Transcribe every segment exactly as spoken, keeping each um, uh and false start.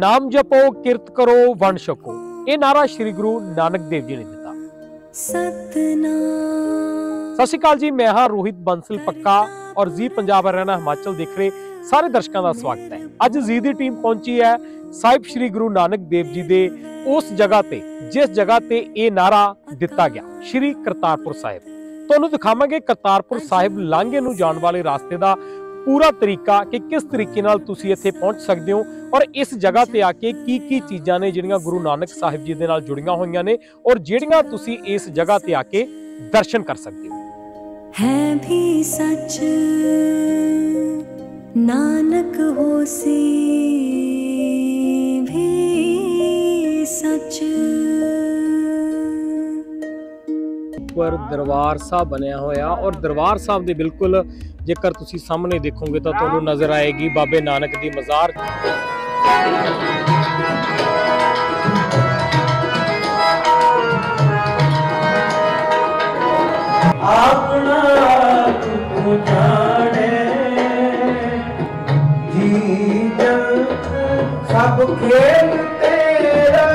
नाम जपो किरत करो वंड छको। ये नारा श्री गुरु नानक देव जी ने दिता। सतनाम। सत श्री अकाल जी, मैं हाँ रोहित बंसल पक्का और जी पंजाब हरियाणा हिमाचल देख रहे सारे दर्शकों का स्वागत है। अज जी दी टीम पहुंची है साहिब श्री गुरु नानक देव जी दे उस जगह ते जिस जगह ते ये नारा दिता गया, श्री करतारपुर साहिब। तुहानूं दिखावांगे करतारपुर साहिब लांघे नूं जाण वाले रास्ते का पूरा तरीका कि किस तरीके नाल तुसीं इत्थे पहुंच सकते हो और इस जगह ते आके की की चीज़ां ने जिहड़ियां गुरु नानक साहिब जी दे नाल जुड़ियां होईयां ने और जिहड़ियां तुसीं इस जगह ते आके दर्शन कर सकते हो। है भी सच नानक होसी भी सच। पर दरबार साहब बनया होया और दरबार साहब दे बिल्कुल जेकर तुसी सामने देखोगे तो तुहानूं नजर आएगी बाबे नानक दी मज़ार। अपना तू जाने जी जग सब खेल तेरा,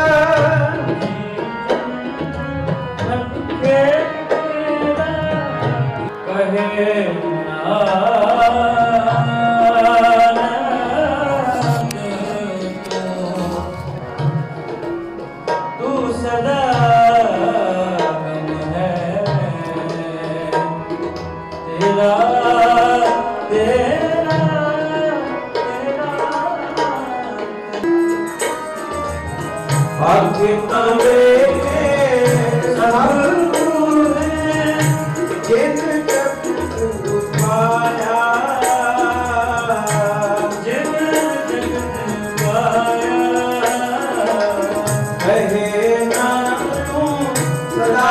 सब खेल तेरा कहे तू सदा तेरा तेरा आगे तवे सतगुरु है जिन जग पाया, जिन जग पाया कहे ना तू सदा।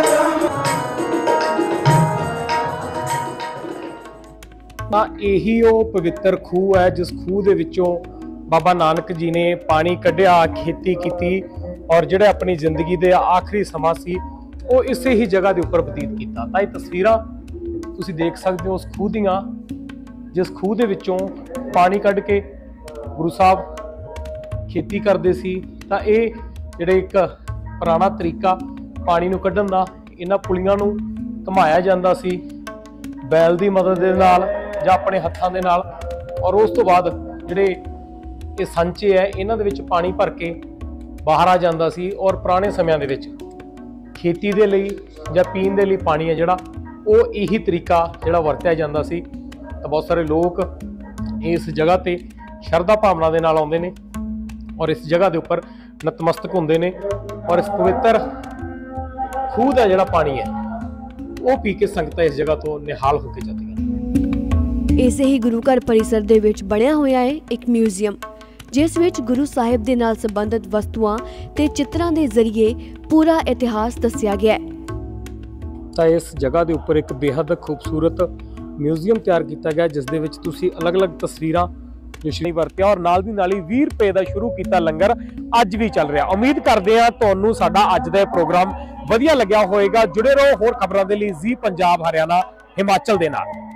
यही वो पवित्र खूह है जिस खूह दे विचों बाबा नानक जी ने पानी कढ़िया, खेती की और जिहड़े अपनी जिंदगी दे आखिरी समा सी वो इसे ही जगह के उपर बतीत किया। तां तस्वीरां तुसीं देख सकते हो उस खूह दियां जिस खूह दे विचों पानी कढ़ के गुरु साहब खेती करते सी। तां ये जिहड़े एक पुराना तरीका पानी नूं कढ़ण दा, इन्हां पुलियां नूं घुमाया जांदा सी बैल दी मदद दे नाल जां अपने हत्थां दे नाल और उस तो बाद जिहड़े ये सांचे है इन्हां दे विच पानी भर के बाहर आ जांदा सी और पुराने समयां दे विच खेती दे लई जां पीण दे लई पानी है जिहड़ा वो यही तरीका जिहड़ा वरतिया जांदा सी। तां बहुत सारे लोग इस जगह ते शरधा भावना दे नाल आउंदे ने और इस जगह दे उपर नतमस्तक हुंदे ने और इस पवित्र खूह दा जिहड़ा पानी है वो पी के संगतां इस जगह तो निहाल होके जांदियां। इसे ही गुरु घर परिसर दे विच बनया होया है एक म्यूजियम जिस विच गुरु साहिब दे नाल संबंधित वस्तुआं ते चित्रां दे जरिए पूरा इतिहास दस्सिया गया है। तां इस जगह दे उपर एक बेहद खूबसूरत म्यूजियम तैयार किया गया जिस दे विच तुसीं अलग अलग तस्वीरां जो श्री वरतिया और नाल दी नाल ही बीस रुपए दा शुरू कीता लंगर अज भी चल रहा। उम्मीद करते हैं तुहानूं साडा अज दा प्रोग्राम वधिया लग्या होएगा। जुड़े रहो होर खबरां दे लई जी पंजाब हरियाणा हिमाचल दे नाल।